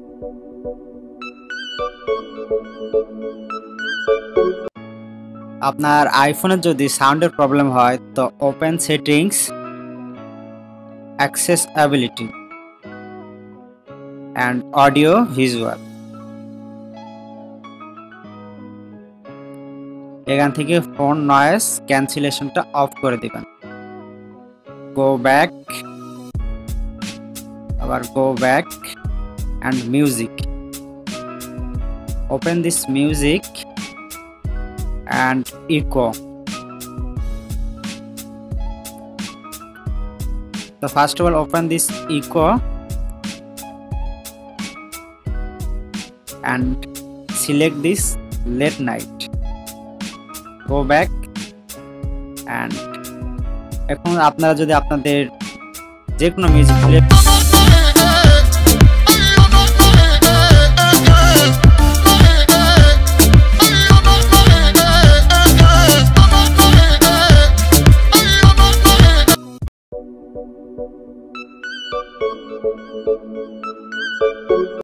আপনার আইফোনে যদি সাউন্ডের প্রবলেম হয় তো open settings, accessibility and audio visual. এখান থেকে ফোন নয়েজ ক্যান্সেলেশনটা অফ করে দিবেন। গো ব্যাক, আবার go back and music. Open this music and echo. So first of all open this echo and select this late night. Go back and এখন আপনারা যদি আপনাদের যে কোনো মিউজিক প্লে